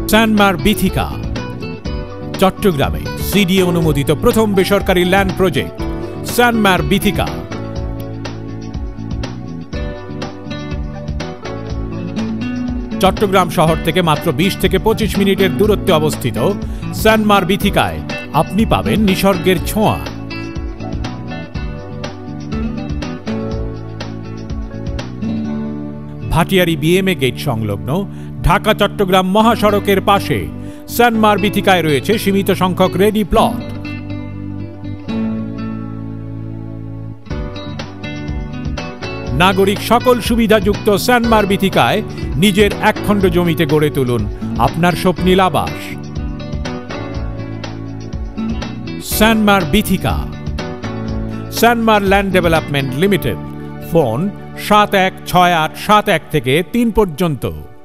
সানমার বিথিকা চট্টগ্রামে সিডিএ অনুমোদিত প্রথম বেসরকারি ল্যান্ড প্রজেক্ট সানমার বিথিকা। চট্টগ্রাম শহর থেকে মাত্র 20 থেকে 25 মিনিটের দূরত্বে অবস্থিত সানমার বিথিকায় আপনি পাবেন নিসর্গের ছোঁয়া। ভাটিয়ারি বিএমএ গেট সংলগ্ন ঢাকা চট্টগ্রাম মহাসড়কের পাশে সানমার বিথিকায় রয়েছে সীমিত সংখ্যক রেডি প্লট। নাগরিক সকল সুবিধাযুক্ত সানমার বিথিকায় নিজের একখণ্ড জমিতে গড়ে তুলুন আপনার স্বপ্নিল আবাস। Sanmar Bithika, Sanmar land development limited. Phone 716871 থেকে 3 পর্যন্ত।